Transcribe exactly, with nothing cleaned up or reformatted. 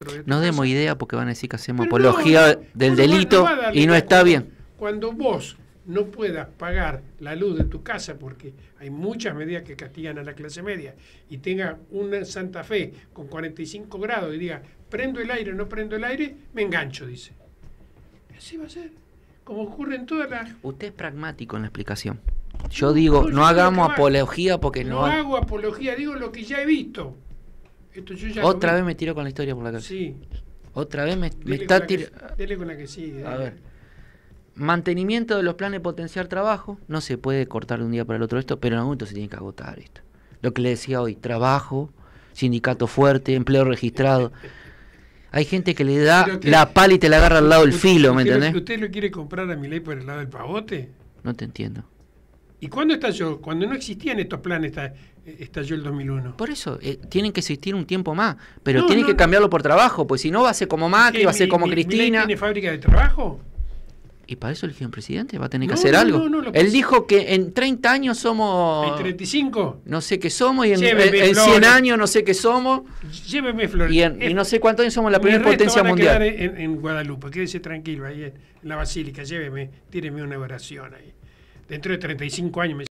No demos idea porque van a decir que hacemos Pero apología no, del no, delito no va a darle y no la está culpa. bien. Cuando vos no puedas pagar la luz de tu casa, porque hay muchas medidas que castigan a la clase media, y tengas una Santa Fe con cuarenta y cinco grados y diga, prendo el aire, no prendo el aire, me engancho, dice. Así va a ser. Como ocurre en todas las... Usted es pragmático en la explicación. Yo digo, No, no yo hagamos creo que va. apología porque No no... hago apología, digo lo que ya he visto. Esto yo ya lo Otra vi. vez me tiró con la historia por la cabeza. Sí. Otra vez me, me Dele está con la que- tirando... Dele con la que sí. A dele. ver. Mantenimiento de los planes de potenciar trabajo. No se puede cortar de un día para el otro esto, pero en algún momento se tiene que agotar esto. Lo que le decía hoy, trabajo, sindicato fuerte, empleo registrado. Hay gente que le da Pero que- la pala y te la agarra al lado del ¿Usted- filo, ¿me usted lo- entendés? ¿Usted lo quiere comprar a Milei por el lado del pavote? No te entiendo. ¿Y cuándo estalló? Cuando no existían estos planes está- estalló el dos mil uno. Por eso, eh, tienen que existir un tiempo más, pero No, tienen no, que no. cambiarlo por trabajo, pues si no va a ser como Macri, ¿Qué, va a ser mi- como mi- ¿Milei Cristina. tiene fábrica de trabajo? Y para eso eligieron presidente, va a tener que No, hacer no, algo. no, no, lo que Él sí. dijo que en treinta años somos... ¿En treinta y cinco? No sé qué somos, y en, Lléveme en flores. cien años no sé qué somos, Lléveme flores. y, en- y no sé cuántos años somos la Mis primera restos potencia van a mundial. quedar en, en Guadalupe, quédese tranquilo ahí en, en la basílica, lléveme, tíreme una oración ahí. Dentro de treinta y cinco años me